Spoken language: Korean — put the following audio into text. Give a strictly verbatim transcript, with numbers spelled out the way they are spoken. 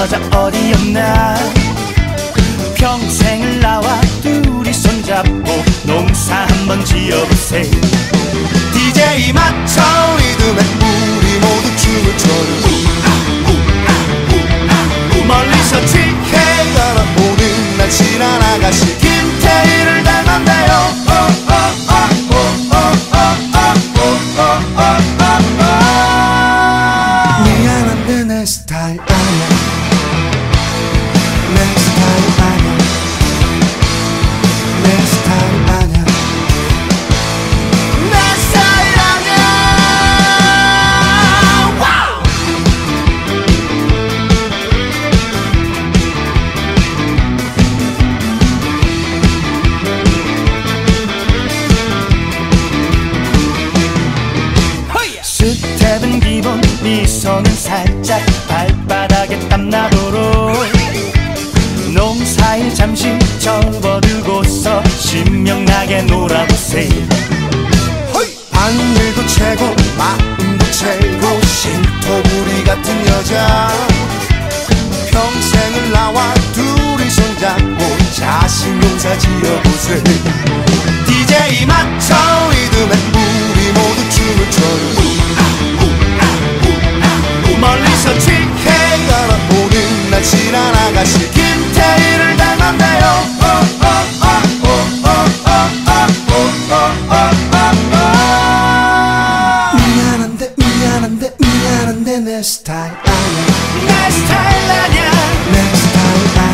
여자 어디였나. 평생을 나와 둘이 손잡고 농사 한번 지어보세. 디제이 맞춰 리듬에 우리 모두 춤을 춰요. 멀리서 지혜가 오는 날 친한 아가씨 김태희를 닮았네요. 미안한데 내 스타일 아니야. 내 스타일 아니야. 내 스타일 아니야. 내 스타일 아니야. 와우! 스텝은 기본, 미소는 살짝, 발바닥에 땀나도록 농사일 잠시 접어들고서 신명나게 놀아보세. 하늘도 최고, 마음도 최고, 신토부리 같은 여자. 평생을 나와 둘이 손잡고 자신 농사 지어보세. 디제이 맞춰 리듬에 우리 모두 춤을 춰요. 멀리서 지혜가 오는 날 친한 아가씨 김태희를 닮았네요. 미안한데 미안한데 미안한데 내 스타일 아니야. 내 스타일 아니야. 내 스타일 아니야.